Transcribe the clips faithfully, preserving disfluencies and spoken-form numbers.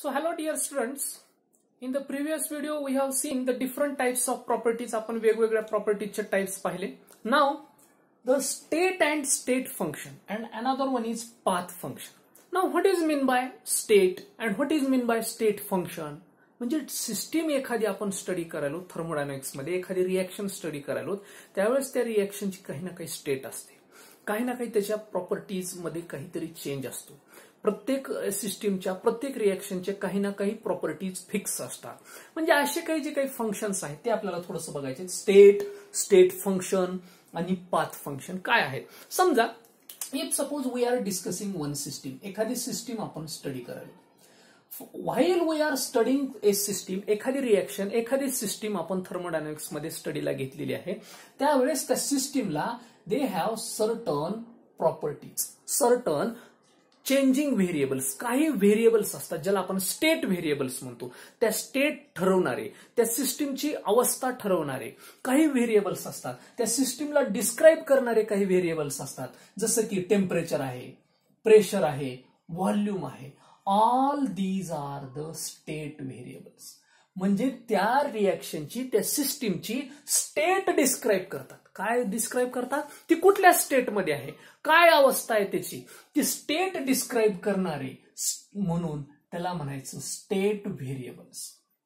So hello dear students, in the previous video we have seen the different types of properties. आपण वेगवेगळ्या properties types पाहिले. Now the state and state function and another one is path function. Now what is mean by state and what is mean by state function? म्हणजे system एखादी आपण study करायलो thermodynamics मध्ये एखादी reaction study करायलो त्यावेळेस त्या रिएक्शनची काही ना काही स्टेट असते, काही ना काही त्याच्या प्रॉपर्टीज मध्ये काहीतरी चेंज असतो. प्रत्येक सिस्टीमच्या प्रत्येक रिएक्शनचे काही ना काही प्रॉपर्टीज फिक्स असतात. म्हणजे असे काही जे काही फंक्शन्स आहेत ते आपल्याला थोडंसं बघायचे. स्टेट, स्टेट फंक्शन आणि पाथ फंक्शन काय आहेत. समजा if suppose we are discussing one system, एखादी सिस्टीम आपण स्टडी करायला. While we are studying a system, एखादी रिएक्शन एखादी सिस्टीम आपण थर्मोडायनामिक्स मध्ये स्टडीला घेतलेली आहे, त्यावेळेस त्या सिस्टीमला they have certain properties, certain changing variables, काही व्हेरिएबल्स असतात ज्याला आपण स्टेट व्हेरिएबल्स म्हणतो. त्या स्टेट ठरवणारे, त्या सिस्टीमची अवस्था ठरवणारे काही व्हेरिएबल्स असतात. त्या सिस्टीमला डिस्क्राईब करणारे काही व्हेरिएबल्स असतात, जसं की टेम्परेचर आहे, प्रेशर आहे, व्हॉल्यूम आहे. All these are the state variables. म्हणजे त्या रिएक्शनची, त्या सिस्टीमची स्टेट डिस्क्राईब करतात. काय डिस्क्राईब करतात? ती कुठल्या स्टेटमध्ये आहे, काय अवस्था आहे त्याची, ती स्टेट डिस्क्राईब करणारे, म्हणून त्याला म्हणायचं स्टेट व्हेरिएबल्स.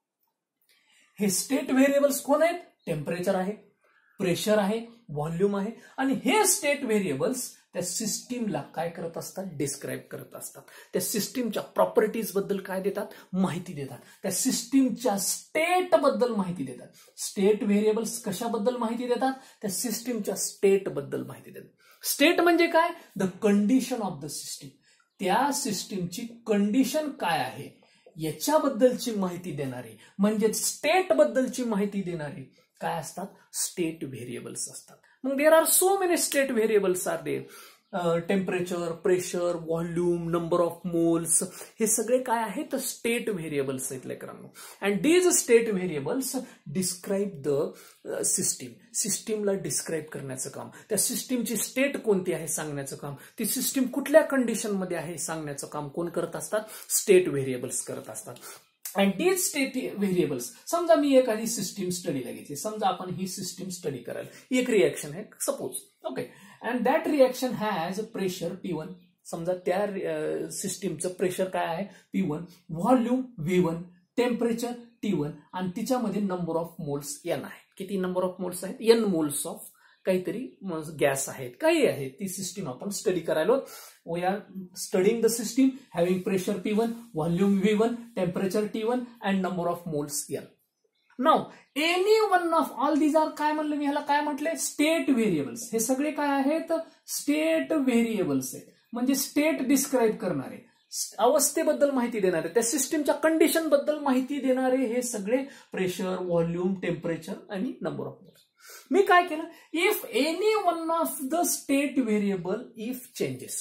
हे स्टेट व्हेरिएबल्स कोण आहेत? टेम्परेचर आहे, प्रेशर आहे, व्हॉल्यूम आहे. आणि हे स्टेट व्हेरिएबल्स त्या सिस्टीमला काय करत असतात? डिस्क्राईब करत असतात. त्या सिस्टीमच्या प्रॉपर्टीज बद्दल काय देतात? माहिती देतात. त्या सिस्टीमच्या स्टेट बद्दल माहिती देतात. स्टेट व्हेरिएबल्स कशाबद्दल माहिती देतात? त्या सिस्टीमच्या स्टेट बद्दल माहिती देतात. स्टेट म्हणजे काय? The condition of the system. त्या सिस्टीमची कंडिशन काय आहे याच्याबद्दलची माहिती देणारे, म्हणजे स्टेट बद्दलची माहिती देणारे काय असतात? स्टेट व्हेरिएबल्स असतात. मग there are so many state variables are there. Temperature, pressure, volume, number of moles, हे सगळे काय आहेत? स्टेट व्हेरिएबल्स आहेत लेकरांनो. And these state variables describe the system. सिस्टीमला डिस्क्राईब करण्याचं काम, त्या सिस्टीमची स्टेट कोणती आहे सांगण्याचं काम, ती सिस्टीम कुठल्या कंडिशनमध्ये आहे सांगण्याचं काम कोण करत असतात? स्टेट व्हेरिएबल्स करत असतात. अँड दीज स्टेट व्हेरिएबल्स, समजा मी एखादी सिस्टीम स्टडीला घेतली. समजा आपण ही सिस्टीम स्टडी करायला, एक रिएक्शन आहे suppose, okay. And that reaction has pressure P one. समजा त्या सिस्टीमचं प्रेशर काय आहे? P one, volume V one, temperature T one, आणि तिच्यामध्ये नंबर ऑफ मोल्स एन आहे. किती नंबर ऑफ मोल्स आहेत? एन मोल्स ऑफ काहीतरी गॅस आहेत, काही आहेत. ती सिस्टीम आपण स्टडी करायला. We are studying the system having pressure P one, volume V one, temperature T one and number of moles N. Now any one of all these are, काय म्हणलं मी ह्याला, काय म्हटले? State variables. हे सगळे काय आहेत? स्टेट व्हेरिएबल्स आहेत. म्हणजे स्टेट डिस्क्राईब करणारे, अवस्थेबद्दल माहिती देणारे, त्या सिस्टीमच्या कंडिशन बद्दल माहिती देणारे हे सगळे प्रेशर, व्हॉल्यूम, टेम्परेचर आणि नंबर ऑफ मोल्स. मी काय केलं? If any one of the state variable if changes,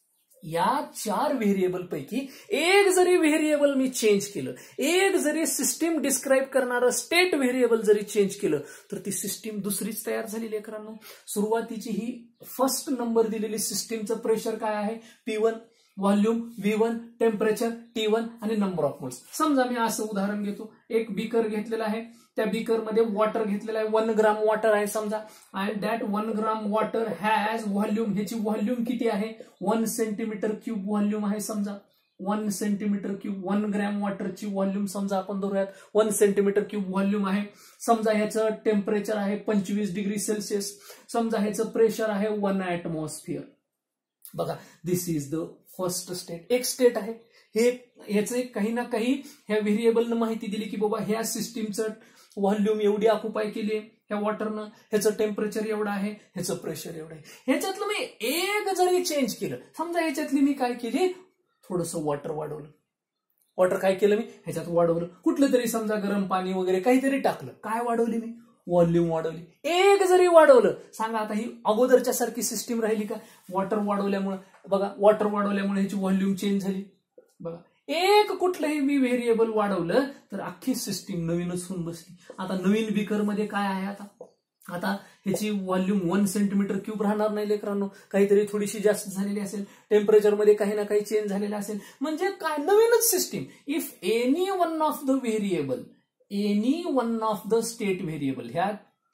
या चार व्हेरिएबल पैकी एक जरी व्हेरिएबल मी चेंज केलं, एक जरी सिस्टीम डिस्क्राईब करणारं स्टेट व्हेरिएबल जरी चेंज केलं, तर ती सिस्टीम दुसरीच तयार झाली लेकरांनो. सुरुवातीची ही फर्स्ट नंबर दिलेली सिस्टीमचं प्रेशर काय आहे? P one, volume V one, temperature T one आणि नंबर ऑफ मोल्स. समजा मी असं उदाहरण घेतो, एक बीकर घेतलेला आहे, त्या बीकर मध्ये वॉटर घेतलेला आहे, वन ग्राम वॉटर आहे समजा. And that one gram water has volume, ह्याची व्हॉल्यूम किती आहे? वन सेंटीमीटर क्यूब व्हॉल्यूम आहे समजा. One centimetre cube, one gram वॉटरची व्हॉल्यूम समजा आपण धरूयात वन सेंटीमीटर क्यूब व्हॉल्यूम आहे. समजा ह्याचं टेम्परेचर आहे पंचवीस डिग्री सेल्सिअस. समजा ह्याचं प्रेशर आहे वन ऍटमॉस्फिअर. बघा, this is the first state. एक स्टेट आहे हे, ह्याचं काही ना काही ह्या व्हेरिएबलनं माहिती दिली की बाबा ह्या सिस्टीमचं व्हॉल्यूम एवढी ऑक्युपाय केली ह्या वॉटरनं, ह्याचं टेम्परेचर एवढं आहे, ह्याचं प्रेशर एवढं आहे. ह्याच्यातलं मी एक जरी चेंज केलं, समजा ह्याच्यातली मी काय केली, थोडंसं वॉटर वाढवलं. वॉटर काय केलं मी? ह्याच्यात वाढवलं. कुठलं तरी समजा गरम पाणी वगैरे काहीतरी टाकलं. काय वाढवली मी? व्हॉल्यूम वाढवली. एक जरी वाढवलं, सांगा आता ही अगोदरच्या सारखी सिस्टीम राहिली का? वॉटर वाढवल्यामुळे, बघा वॉटर वाढवल्यामुळे ह्याची व्हॉल्यूम चेंज झाली. बघा, एक कुठलंही मी व्हेरिएबल वाढवलं तर अख्खी सिस्टीम नवीनच होऊन बसली. आता नवीन बीकर मध्ये काय आहे? आता आता ह्याची व्हॉल्यूम वन सेंटीमीटर क्यूब राहणार नाही लेकरांनो, काहीतरी थोडीशी जास्त झालेली असेल, टेम्परेचर मध्ये काही ना काही चेंज झालेला असेल, म्हणजे काय नवीनच system. If any one of the variable, any one of the state variable, ह्या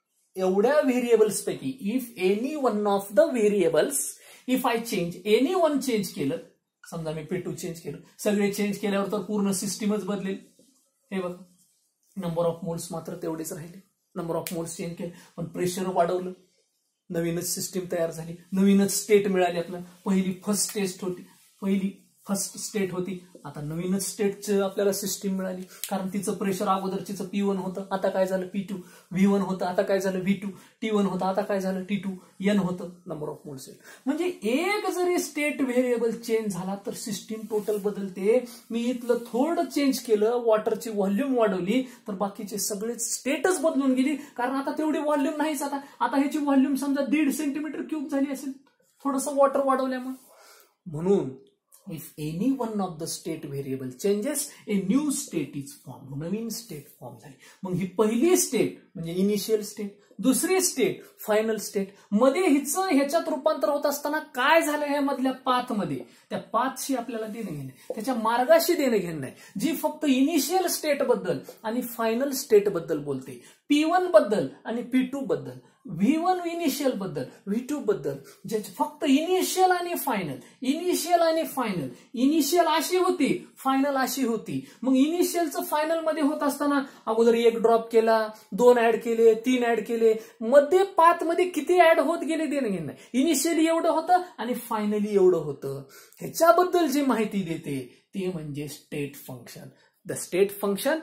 एवढ्या व्हेरिएबल्स पैकी if any one of the variables, if I change, any one change केलं, समजा मी पी टू चेंज केलं, सगळे चेंज केल्यावर तर पूर्ण सिस्टीमच बदलेल. हे बघ, नंबर ऑफ मोल्स मात्र तेवढेच राहिले, नंबर ऑफ मोल्स चेंज केले, पण प्रेशर वाढवलं, नवीनच सिस्टीम तयार झाली, नवीनच स्टेट मिळाली. आपल्याला पहिली फर्स्ट टेस्ट होती, पहिली फर्स्ट स्टेट होती, आता नवीनच स्टेटचं आपल्याला सिस्टीम मिळाली, कारण तिचं प्रेशर अगोदरचीचं पी वन होतं, आता काय झालं पी टू, व्ही वन होतं, आता काय झालं व्ही टू, टी वन होतं, आता काय झालं टी टू, एन होतं, नंबर ऑफ मोल्स. म्हणजे एक जरी स्टेट व्हेरिएबल चेंज झाला तर सिस्टीम टोटल बदलते. मी इथलं थोडं चेंज केलं, वॉटरची व्हॉल्यूम वाढवली, तर बाकीचे सगळे स्टेटच बदलून गेली, कारण आता तेवढी व्हॉल्यूम नाहीच. आता आता ह्याची व्हॉल्यूम समजा दीड सेंटीमीटर क्यूब झाली असेल, थोडंसं वॉटर वाढवल्यामुळे. म्हणून if any one of the state variable changes, a new state is formed, नवीन स्टेट फॉर्म झाली. मग ही पहिली स्टेट म्हणजे इनिशियल स्टेट, दुसरी स्टेट फायनल स्टेट, मध्ये हिचं ह्याच्यात रूपांतर होत असताना काय झालं ह्या मधल्या पाथ मध्ये, त्या पाथशी आपल्याला देणं घेणं, त्याच्या मार्गाशी देणं घेणं नाही, जी फक्त इनिशियल स्टेट बद्दल आणि फायनल स्टेट बद्दल बोलते, पी वन बद्दल आणि पी टू बद्दल, व्ही वन इनिशियल बद्दल, व्ही टू बद्दल, जे फक्त इनिशियल आणि फायनल, इनिशियल आणि फायनल, इनिशियल अशी होती, फायनल अशी होती. मग इनिशियलचं फायनल मध्ये होत असताना अगोदर एक ड्रॉप केला, दोन ऍड केले, तीन ऍड केले, मध्ये पाथ मध्ये किती ऍड होत गेले देणं घेणं नाही. इनिशियली एवढं होतं आणि फायनली एवढं होतं, ह्याच्याबद्दल जी माहिती देते ते म्हणजे state function. The state function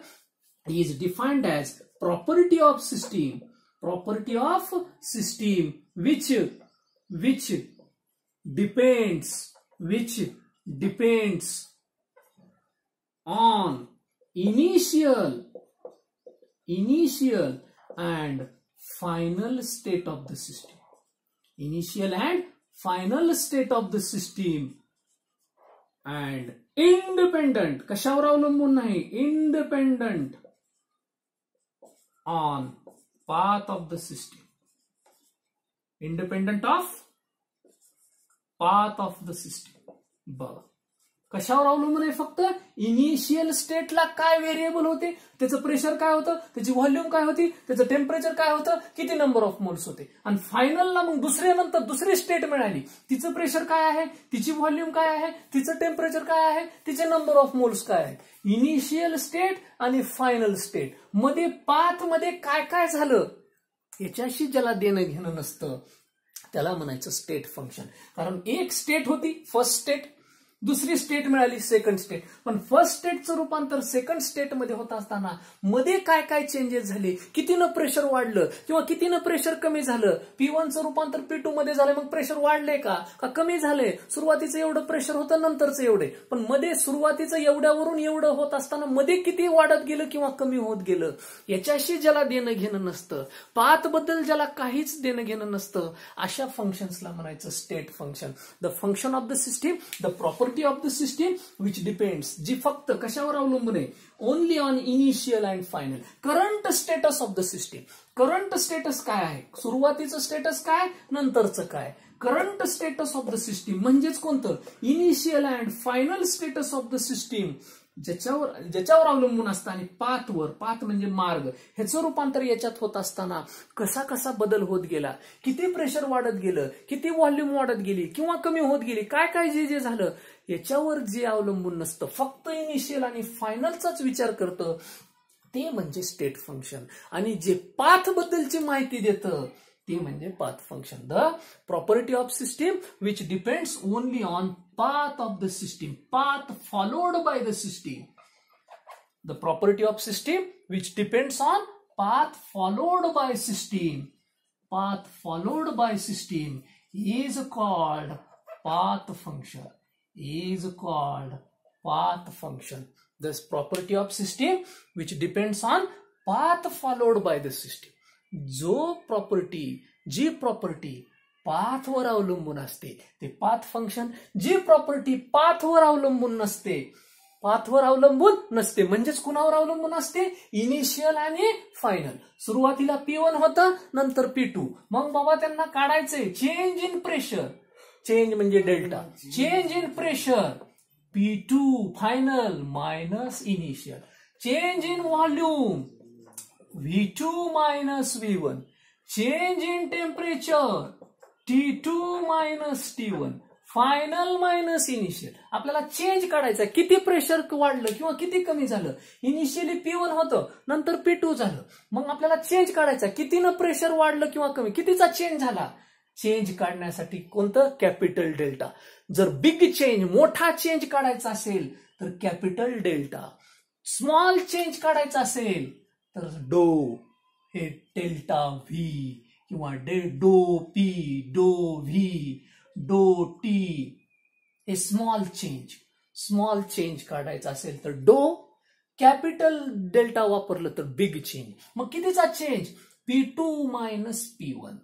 is defined as property of system, property of system which which depends which depends on initial initial and final state of the system, initial and final state of the system, and independent, कशावर अवलंबून नाही, independent on path of the system, independent of path of the system. बघा कशावर अवलंबून आहे, फक्त initial स्टेटला काय variable होते, त्याचं प्रेशर काय होतं, त्याची व्हॉल्यूम काय होती, त्याचं टेम्परेचर काय होतं, किती नंबर ऑफ मोल्स होते, आणि फायनलला मग दुसऱ्यानंतर दुसरी स्टेट मिळाली, तिचं प्रेशर काय आहे, तिची व्हॉल्यूम काय आहे, तिचं टेम्परेचर काय आहे, तिचे नंबर ऑफ मोल्स काय आहे. इनिशियल स्टेट आणि फायनल स्टेट मध्ये पाथ मध्ये काय काय झालं याच्याशी ज्याला देणं घेणं नसतं त्याला म्हणायचं स्टेट फंक्शन. कारण एक स्टेट होती फर्स्ट स्टेट, दुसरी स्टेट मिळाली सेकंड स्टेट, पण फर्स्ट स्टेटचं रूपांतर सेकंड स्टेट मध्ये होत असताना मध्ये काय काय चेंजेस झाले, कितीनं प्रेशर वाढलं किंवा कितीनं प्रेशर कमी झालं, पी वनचं रूपांतर पी टू मध्ये झालं, मग प्रेशर वाढले का का कमी झाले, सुरुवातीचं एवढं प्रेशर होतं नंतरचं एवढे, पण मध्ये सुरुवातीचं एवढ्यावरून एवढं होत असताना मध्ये किती वाढत गेलं किंवा कमी होत गेलं, याच्याशी ज्याला देणं घेणं नसतं, पाथ बद्दल ज्याला काहीच देणं घेणं नसतं, अशा फंक्शन्सला म्हणायचं state function. The function of the system, the property of the system which depends, जी फक्त कशावर अवलंबून आहे, only on initial and final, current status of the system. Current status काय आहे, सुरुवातीचं स्टेटस काय, नंतरचं काय. Current status of the system म्हणजेच कोणतं, initial and final status of the system, ज्याच्यावर ज्याच्यावर अवलंबून असतं, आणि पाथवर, पाथ म्हणजे मार्ग, ह्याचं रूपांतर याच्यात होत असताना कसा कसा बदल होत गेला, किती प्रेशर वाढत गेलं, किती व्हॉल्यूम वाढत गेली किंवा कमी होत गेली, काय काय जे जे झालं याच्यावर जे अवलंबून नसतं, फक्त इनिशियल आणि फायनलचाच विचार करतं, ते म्हणजे स्टेट फंक्शन. आणि जे पाथ बद्दलची माहिती देतं ते म्हणजे path function. The property of system which depends only on path of the system, path followed by the system. The property of system which depends on path followed by system, path followed by system is called path function, is called path function. This property of system which depends on path followed by the system. जो property, जी property पाथवर अवलंबून असते ते path function, जी property पाथवर अवलंबून नसते, पाथवर अवलंबून नसते. म्हणजेच कुणावर अवलंबून असते? इनिशियल आणि फायनल. सुरुवातीला पी वन होतं, नंतर पी टू. मग बाबा त्यांना काढायचंय चेंज इन प्रेशर. चेंज म्हणजे delta. Change in pressure P two final minus initial. Change in volume V two minus V one. Change in temperature T two minus T one. Final minus initial. आपल्याला change काढायचा. किती pressure वाढलं किंवा किती कमी झालं. Initially P one होतं, नंतर पी टू झालं. मग आपल्याला चेंज काढायचा. कितीनं प्रेशर वाढलं किंवा कमी, कितीचा चेंज झाला. चेंज काढण्यासाठी कोणतं? Capital delta. जर बिग चेंज, मोठा चेंज काढायचा असेल तर कॅपिटल डेल्टा. स्मॉल चेंज काढायचा असेल तर डो, हे डेल्टा व्ही किंवा डे डो पी, डो व्ही, डो टी. हे स्मॉल चेंज. स्मॉल चेंज काढायचा असेल तर डो. कॅपिटल डेल्टा वापरलं तर बिग चेंज. मग कितीचा change? P two minus P one.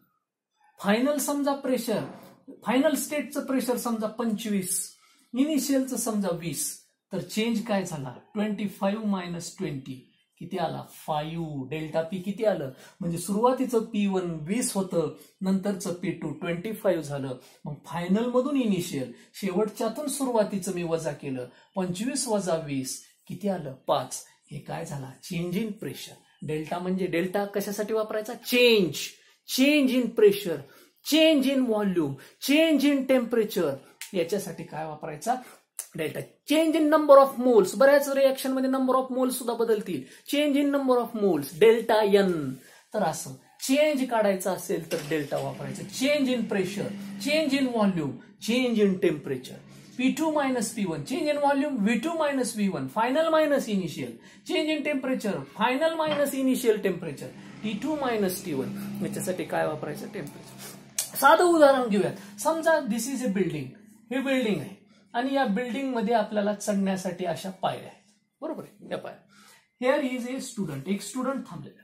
Final समजा प्रेशर, फायनल स्टेटचं प्रेशर समजा पंचवीस, इनिशियलचं समजा वीस, तर चेंज काय झाला? Twenty five minus twenty. किती आला? फाईव्ह. डेल्टा पी किती आलं? म्हणजे सुरुवातीचं पी वन वीस होतं, नंतरचं पी टू ट्वेंटी फाईव्ह झालं. मग फायनल मधून इनिशियल, शेवटच्यातून सुरुवातीचं मी वजा केलं. पंचवीस वजा वीस किती आलं? पाच. हे काय झाला? Change in pressure. डेल्टा म्हणजे डेल्टा कशासाठी वापरायचा? Change. Change in pressure, change in volume, change in temperature. याच्यासाठी काय वापरायचा? Delta. Change in number of moles. बऱ्याच रिएक्शन मध्ये नंबर ऑफ मोल्स सुद्धा बदलतील. Change in number of moles delta N. तर असं चेंज काढायचं असेल तर डेल्टा वापरायचं. Change in pressure, change in volume, change in temperature. P two minus P one. Change in volume V two minus V one. Final minus initial. Change in temperature final minus initial temperature. T two minus T one. याच्यासाठी काय वापरायचं? Temperature. साधं उदाहरण घेऊयात. समजा this is a building. हे building आहे आणि या बिल्डिंग मध्ये आपल्याला चढण्यासाठी अशा पायऱ्या आहेत. बरोबर आहे? या पायऱ्या. Here is a student. एक स्टुडंट थांबलेला.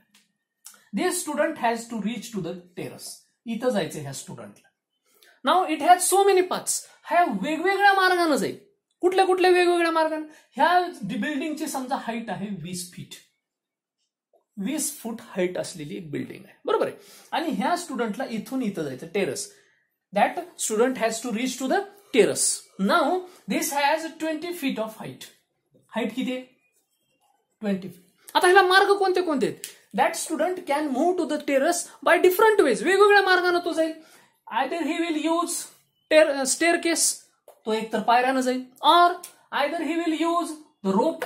This student has to reach to the terrace. इथं जायचं ह्या स्टुडंटला. Now it has so many paths. ह्या वेगवेगळ्या मार्गाने जाईल. कुठल्या कुठल्या वेगवेगळ्या मार्गाने? ह्या बिल्डिंगची समजा हाईट आहे वीस फीट. वीस फूट हाईट असलेली एक बिल्डिंग आहे. बरोबर आहे? आणि ह्या स्टुडंटला इथून इथं जायचं terrace. That student has to reach to the terrace. Now this has twenty feet of height. Height किती आहे? Twenty feet. आता ह्याला मार्ग कोणते कोणते आहेत? That student can move to the terrace by different ways. वेगवेगळ्या मार्गाने तो जाईल. Either he will use staircase. तो एक तर पायऱ्यानं जाईल. Or either he will use the rope.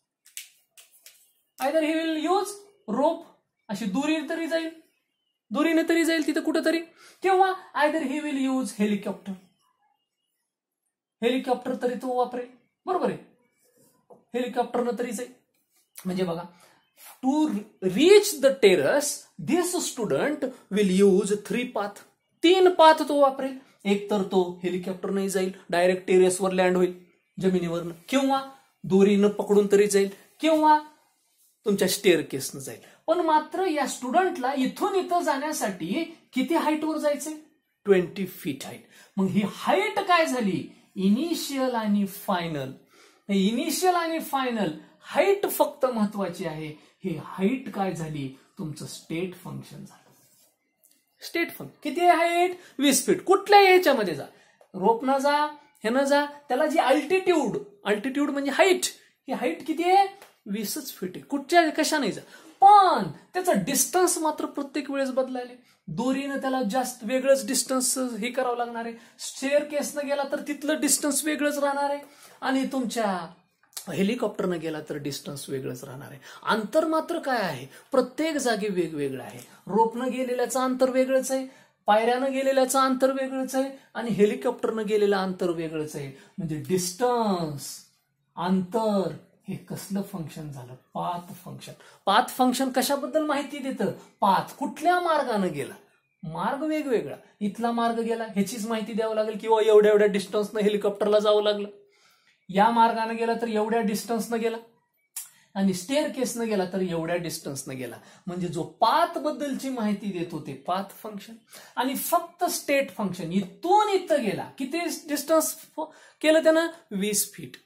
Either he will use rope. अशी दुरी तरी जाईल. दुरीने तरी जाईल तिथं कुठंतरी. किंवा either he will use helicopter. Helicopter तरी तो वापरेल. बरोबर आहे? हेलिकॉप्टरनं तरी जाईल. म्हणजे बघा, to reach the terrace this student will use three path. तीन पाथ तो वापरेल. एक तर तो हेलिकॉप्टरने जाईल, डायरेक्ट टेरेसवर लँड होईल जमिनीवरनं, किंवा दोरीनं पकडून तरी जाईल, किंवा तुमच्या स्टेअरकेसनं जाईल. पण मात्र या स्टुडंटला इथून इथं जाण्यासाठी किती हाईटवर जायचंय? Twenty feet height. मग ही हाईट काय झाली? इनिशियल आणि फायनल. इनिशियल आणि फायनल हाईट फक्त महत्वाची आहे. हे हाईट काय झाली? तुमचं स्टेट फंक्शन झालं. स्टेट फंक्शन किती आहे? हाईट वीस फीट. कुठल्या याच्यामध्ये जा, रोपनं जा, ह्यानं जा, त्याला जी अल्टिट्यूड, अल्टिट्यूड म्हणजे हाईट, ही हाईट किती आहे? वीसच फीट आहे. कुठच्या कशा नाही जा. पण त्याचं डिस्टन्स मात्र प्रत्येक वेळेस बदलायला. दोरीनं त्याला जास्त वेगळंच डिस्टन्स हे करावं लागणार आहे. स्टेअरकेसनं गेला तर तिथलं डिस्टन्स वेगळंच राहणार आहे. आणि तुमच्या हेलिकॉप्टरनं गेला तर डिस्टन्स वेगळंच राहणार आहे. अंतर मात्र काय आहे? प्रत्येक जागी वेगवेगळं आहे. रोपनं गेलेल्याचं अंतर वेगळंच आहे, पायऱ्यानं गेलेल्याचं अंतर वेगळंच आहे, आणि हेलिकॉप्टरनं गेलेलं अंतर वेगळंच आहे. म्हणजे डिस्टन्स, अंतर हे कसलं फंक्शन झालं? Path function. पाथ फंक्शन कशाबद्दल माहिती देतं? पाथ कुठल्या मार्गानं गेला, मार्ग वेगवेगळा. इथला मार्ग गेला ह्याचीच माहिती द्यावं लागेल, किंवा एवढ्या एवढ्या डिस्टन्सनं हेलिकॉप्टरला जावं लागलं. या मार्गाने गेला तर एवढ्या डिस्टन्सनं गेला, आणि स्टेअरकेसनं गेला तर एवढ्या डिस्टन्सनं गेला. म्हणजे जो पाथ बद्दलची माहिती देतो ते पाथ फंक्शन. आणि फक्त स्टेट फंक्शन इथून इथं गेला, किती डिस्टन्स केलं त्यानं? वीस फीट.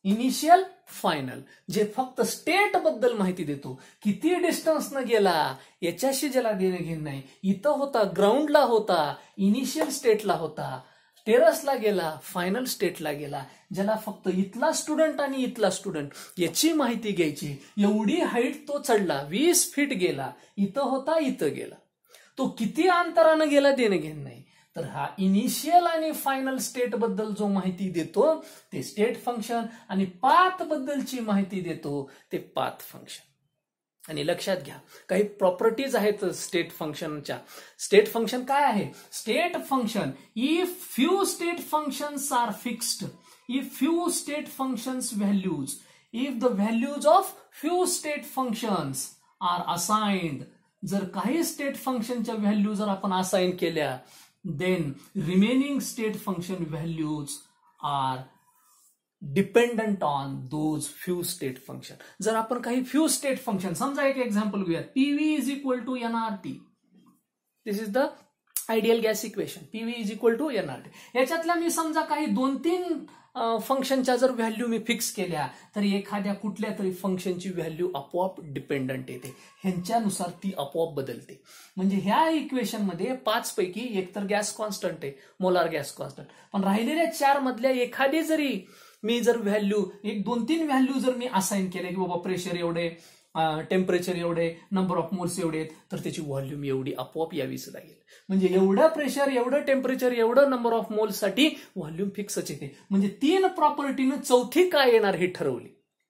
इनिशियल फायनल जे फक्त स्टेट बद्दल माहिती देतो, किती डिस्टन्स न गेला याच्याशी ज्याला देणं घेणं नाही. इथं होता, ग्राउंडला होता, इनिशियल स्टेटला होता, टेरसला गेला, फायनल स्टेटला गेला, ज्याला फक्त इथला स्टुडंट आणि इथला स्टुडंट याची माहिती घ्यायची. एवढी हाईट तो चढला, वीस फीट गेला, इथं होता, इथं गेला, तो किती अंतरानं गेला देणं घेणं नाही. तर हा इनिशियल आणि फायनल स्टेट बद्दल जो माहिती देतो ते स्टेट फंक्शन, आणि पाथ बद्दलची माहिती देतो ते पाथ फंक्शन. आणि लक्षात घ्या, काही प्रॉपर्टीज आहेत स्टेट फंक्शनच्या. स्टेट फंक्शन काय आहे? State function, if few state functions are fixed, if few state functions values, if the values of few state functions are assigned, जर काही स्टेट फंक्शनच्या व्हॅल्यू जर आपण असाइन केल्या, then remaining state function values are dependent on those few state function. जर आपण काही few state function, समजा एक एक्झाम्पल घेऊया, PV is equal to NRT. This is the ideal gas equation. PV is equal to NRT. याच्यातल्या मी समजा काही दोन तीन फंक्शनच्या जर व्हॅल्यू मी फिक्स केल्या, तर एखाद्या कुठल्या तरी फंक्शनची व्हॅल्यू आपोआप डिपेंडंट येते, ह्यांच्यानुसार ती आपोआप बदलते. म्हणजे ह्या इक्वेशन मध्ये पाच पैकी एक तर गॅस कॉन्स्टंट आहे, मोलार गॅस कॉन्स्टंट, पण राहिलेल्या चार मधल्या एखादी जरी मी जर व्हॅल्यू, एक दोन तीन व्हॅल्यू जर मी असाइन केल्या की बाबा प्रेशर एवढे, टेम्परेचर एवढे, नंबर ऑफ मोल्स एवढे आहेत, तर त्याची व्हॉल्यूम एवढी आपोआप यावीच लागेल. म्हणजे एवढं प्रेशर, एवढं टेम्परेचर, एवढं नंबर ऑफ मोल्स साठी व्हॉल्यूम फिक्सच येते. म्हणजे तीन प्रॉपर्टीनं चौथी काय येणार हे ठरवली.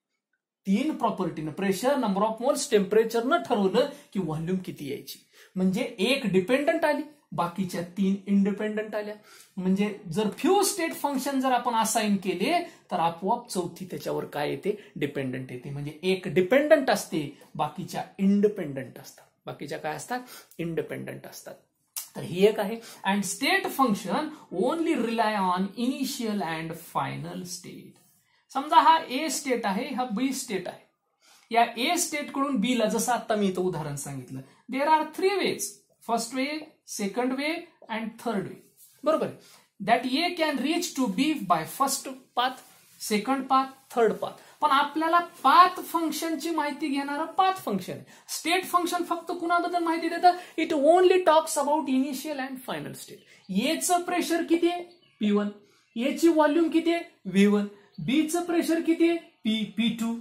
तीन प्रॉपर्टीनं प्रेशर, नंबर ऑफ मोल्स, टेम्परेचरनं ठरवलं की व्हॉल्यूम किती यायची. म्हणजे एक डिपेंडंट आली, बाकीच्या तीन इंडिपेंडंट आल्या. म्हणजे जर फ्यू स्टेट फंक्शन जर आपण असाइन केले, तर आपोआप चौथी त्याच्यावर काय येते? डिपेंडंट येते. म्हणजे एक डिपेंडंट असते, बाकीच्या इंडिपेंडंट असतात. बाकीच्या काय असतात? इंडिपेंडंट असतात. तर ही एक आहे. And state function only rely on initial and final state. समजा हा ए स्टेट आहे, हा बी स्टेट आहे. या ए स्टेट कडून बी ला, जसं आता मी इथं उदाहरण सांगितलं, there are three ways, first way, second way and third way. बरोबर आहे. That A can reach to B by first path, second path, third path. पण आपल्याला पाथ फंक्शनची माहिती घेणारं पाथ फंक्शन आहे. स्टेट फंक्शन फक्त कुणाबद्दल माहिती देतं? It only talks about initial and final state. एचं प्रेशर किती आहे? P one. एची व्हॉल्यूम किती आहे? V one. बीचं प्रेशर किती आहे? P P two.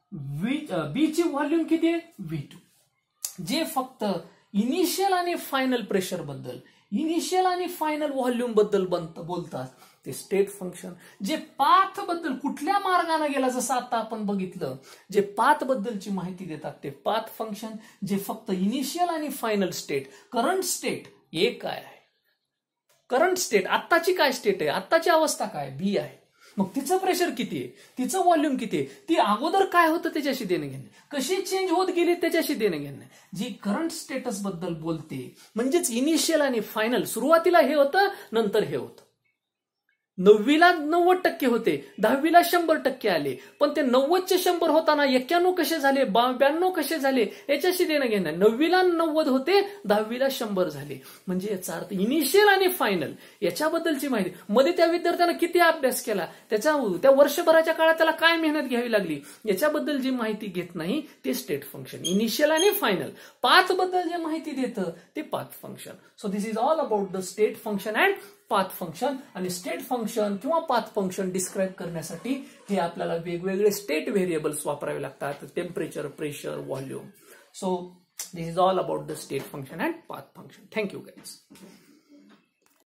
बीची व्हॉल्यूम किती आहे? V two. जे फक्त इनिशियल आणि फायनल प्रेशर बद्दल, इनिशियल आणि फायनल व्हॉल्यूम बद्दल बोलतात ते स्टेट फंक्शन. जे पाथ बद्दल, कुठल्या मार्गाने गेला, जसं आता आपण बघितलं, जे पाथ बद्दलची माहिती देतात ते पाथ फंक्शन. जे फक्त इनिशियल आणि final state, current state A काय आहे, करंट स्टेट आत्ताची काय स्टेट आहे, आत्ताची अवस्था काय, बी आहे. मग तिचं प्रेशर किती आहे, तिचं व्हॉल्यूम किती आहे, ती अगोदर काय होतं त्याच्याशी देणं घेणं, कशी चेंज होत गेली त्याच्याशी देणं घेणं. जी करंट स्टेटस बद्दल बोलते, म्हणजेच इनिशियल आणि फायनल, सुरुवातीला हे होतं, नंतर हे होतं. नववीला नव्वद टक्के होते, दहावीला शंभर टक्के आले, पण ते नव्वदचे शंभर होताना एक्क्याण्णव कसे झाले, ब्याण्णव कसे झाले, याच्याशी देणं घेणं. नववीला नव्वद होते, दहावीला शंभर झाले. म्हणजे याचा अर्थ इनिशियल आणि फायनल याच्याबद्दलची माहिती. मध्ये त्या विद्यार्थ्यानं किती अभ्यास केला, त्याच्या त्या वर्षभराच्या काळात त्याला काय मेहनत घ्यावी लागली, याच्याबद्दल जी माहिती घेत नाही ते स्टेट फंक्शन. इनिशियल आणि फायनल. पाथ बद्दल जे माहिती देतं ते path function. So this is all about the state function and path function. आणि स्टेट फंक्शन किंवा पाथ फंक्शन डिस्क्राईब करण्यासाठी हे आपल्याला वेगवेगळे स्टेट व्हेरिएबल्स वापरावे लागतात. Temperature, pressure, volume. So this is all about the state function and path function. Thank you guys.